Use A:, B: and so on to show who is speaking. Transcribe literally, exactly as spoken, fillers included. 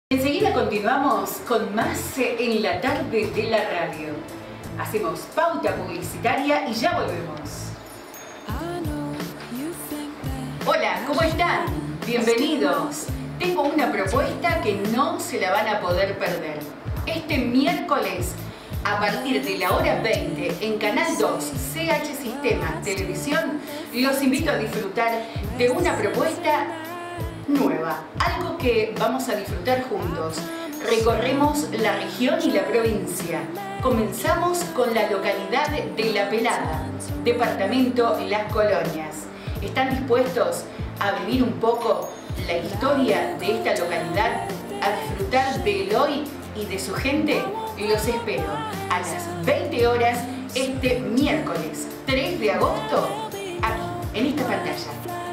A: Enseguida continuamos con más en la tarde de la radio. Hacemos pauta publicitaria y ya volvemos. Hola, ¿cómo están? Bienvenidos. Tengo una propuesta que no se la van a poder perder. Este miércoles, a partir de la hora veinte, en Canal dos, C H Sistema Televisión, los invito a disfrutar de una propuesta nueva, algo que vamos a disfrutar juntos. Recorremos la región y la provincia. Comenzamos con la localidad de La Pelada, departamento Las Colonias. ¿Están dispuestos a vivir un poco la historia de esta localidad, a disfrutar del hoy y de su gente? Los espero a las veinte horas este miércoles tres de agosto, aquí, en esta pantalla.